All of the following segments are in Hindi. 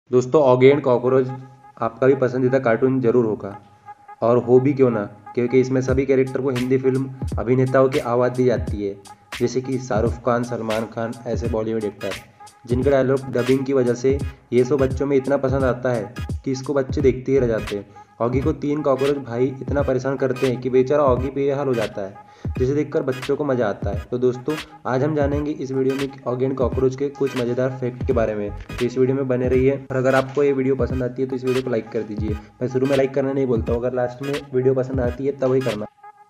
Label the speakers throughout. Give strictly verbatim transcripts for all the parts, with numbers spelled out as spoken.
Speaker 1: दोस्तों, ऑगी एंड कॉकरोच आपका भी पसंदीदा कार्टून जरूर होगा, और हो भी क्यों ना, क्योंकि इसमें सभी कैरेक्टर को हिंदी फिल्म अभिनेताओं की आवाज़ दी जाती है, जैसे कि शाहरुख खान, सलमान खान, ऐसे बॉलीवुड एक्टर जिनके डायलॉग डबिंग की वजह से ये सब बच्चों में इतना पसंद आता है कि इसको बच्चे देखते ही रह जाते हैं। ऑगी को तीन कॉकरोच भाई इतना परेशान करते हैं कि बेचारा ऑगी बेहाल हो जाता है, जिसे देखकर बच्चों को मज़ा आता है। तो दोस्तों, आज हम जानेंगे इस वीडियो में ऑगी एंड कॉकरोच के कुछ मज़ेदार फैक्ट के बारे में। तो इस वीडियो में बने रहिए, और अगर आपको ये वीडियो पसंद आती है तो इस वीडियो को लाइक कर दीजिए। मैं शुरू में लाइक करना नहीं बोलता हूँ, अगर लास्ट में वीडियो पसंद आती है तभी करना।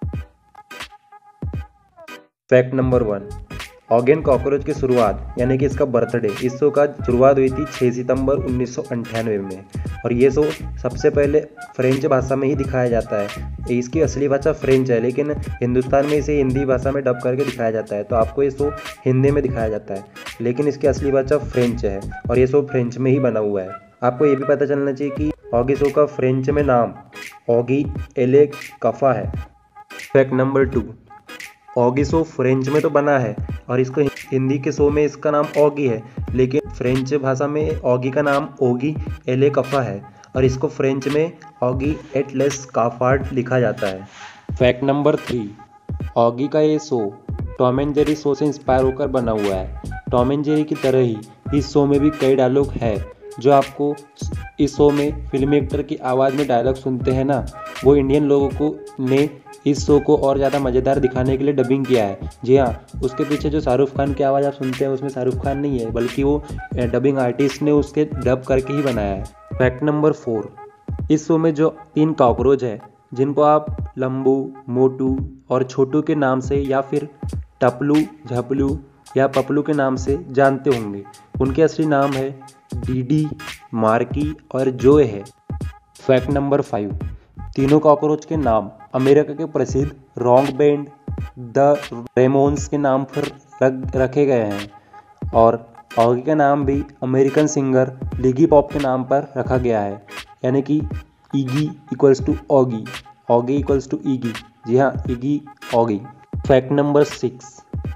Speaker 1: Fact number one, Oggy and cockroach की शुरुआत यानी कि इसका बर्थडे, इस शो का शुरुआत हुई थी छह सितंबर उन्नीस सौ अंठानवे में, और ये शो सबसे पहले फ्रेंच भाषा में ही दिखाया जाता है। इसकी असली भाषा फ्रेंच है, लेकिन हिंदुस्तान में इसे हिंदी भाषा में डब करके दिखाया जाता है। तो आपको ये शो हिंदी में दिखाया जाता है, लेकिन इसकी असली भाषा फ्रेंच है, और ये शो फ्रेंच में ही बना हुआ है। आपको ये भी पता चलना चाहिए कि ऑगी शो का फ्रेंच में नाम ऑगी एले कफा है। Fact number two, Oggy show French में तो बना है और इसको हिंदी के शो में इसका नाम ऑगी है, लेकिन फ्रेंच भाषा में ऑगी का नाम ओगी एले कफा है, और इसको फ्रेंच में ऑगी एट लेस काफार्ड लिखा जाता है। फैक्ट नंबर थ्री, ऑगी का ये show Tom and Jerry show से इंस्पायर होकर बना हुआ है। टॉम एंड जेरी की तरह ही इस शो में भी कई डायलॉग है जो आपको इस शो में फिल्मी एक्टर की आवाज़ में डायलॉग सुनते हैं ना, वो इंडियन लोगों को ने इस शो को और ज़्यादा मज़ेदार दिखाने के लिए डबिंग किया है। जी हाँ, उसके पीछे जो शाहरुख खान की आवाज़ आप सुनते हैं उसमें शाहरुख खान नहीं है, बल्कि वो डबिंग आर्टिस्ट ने उसके डब करके ही बनाया है। फैक्ट नंबर फोर, इस शो में जो तीन कॉकरोच है जिनको आप लंबू, मोटू और छोटू के नाम से या फिर टपलू, झपलू या पपलू के नाम से जानते होंगे, उनके असली नाम है डीडी, मार्की और जोए है। फैक्ट नंबर फाइव, तीनों कॉकरोच के नाम अमेरिका के प्रसिद्ध रॉक बैंड द रेमोन्स के नाम पर रख रखे गए हैं, और ऑगी का नाम भी अमेरिकन सिंगर लिगी पॉप के नाम पर रखा गया है, यानी कि Eggy equals to Oggy, Oggy equals to Eggy. जी हाँ, Eggy Oggy. Fact number six,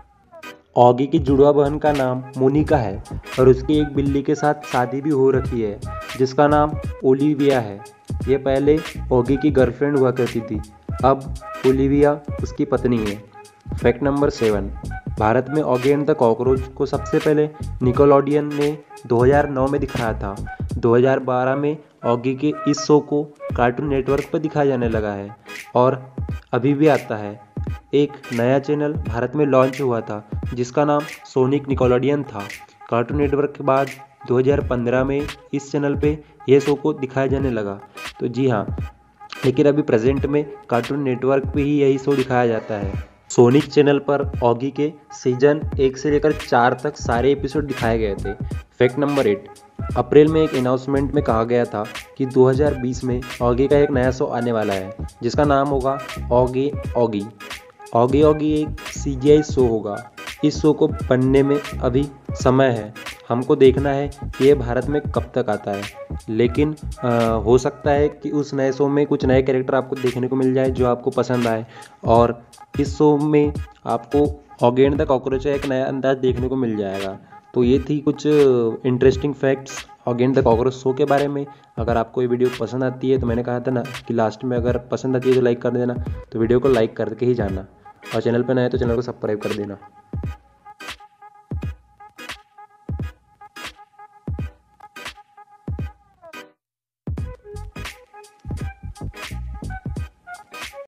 Speaker 1: Oggy की जुड़वा बहन का नाम मोनिका है, और उसकी एक बिल्ली के साथ शादी भी हो रखी है जिसका नाम ओलिविया है। ये पहले ऑगी की गर्लफ्रेंड हुआ करती थी, अब ओलिविया उसकी पत्नी है। फैक्ट नंबर सेवन, भारत में ऑगी एंड द कॉकरोच को सबसे पहले निकोलॉडियन ने दो हज़ार नौ में दिखाया था। दो हज़ार बारह में ऑगी के इस शो को कार्टून नेटवर्क पर दिखाया जाने लगा है, और अभी भी आता है। एक नया चैनल भारत में लॉन्च हुआ था जिसका नाम सोनिक निकोलॉडियन था। कार्टून नेटवर्क के बाद दो हज़ार पंद्रह में इस चैनल पे यह शो को दिखाया जाने लगा। तो जी हाँ, लेकिन अभी प्रेजेंट में कार्टून नेटवर्क पे ही यही शो दिखाया जाता है। सोनिक चैनल पर ऑगी के सीजन एक से लेकर चार तक सारे एपिसोड दिखाए गए थे। फैक्ट नंबर एट, अप्रैल में एक अनाउंसमेंट में कहा गया था कि दो हज़ार बीस में ऑगी का एक नया शो आने वाला है जिसका नाम होगा ऑगी ऑगी। ऑगी ऑगी एक सीजीआई शो होगा। इस शो को बनने में अभी समय है, हमको देखना है कि ये भारत में कब तक आता है, लेकिन आ, हो सकता है कि उस नए शो में कुछ नए कैरेक्टर आपको देखने को मिल जाए जो आपको पसंद आए, और इस शो में आपको ऑगी एंड द कॉकरोच एक नया अंदाज देखने को मिल जाएगा। तो ये थी कुछ interesting facts Oggy and the cockroach show के बारे में। अगर आपको ये वीडियो पसंद आती है तो मैंने कहा था ना कि लास्ट में अगर पसंद आती है तो लाइक कर देना, तो वीडियो को लाइक करके ही जाना, और चैनल पर नए तो चैनल को सब्सक्राइब कर देना।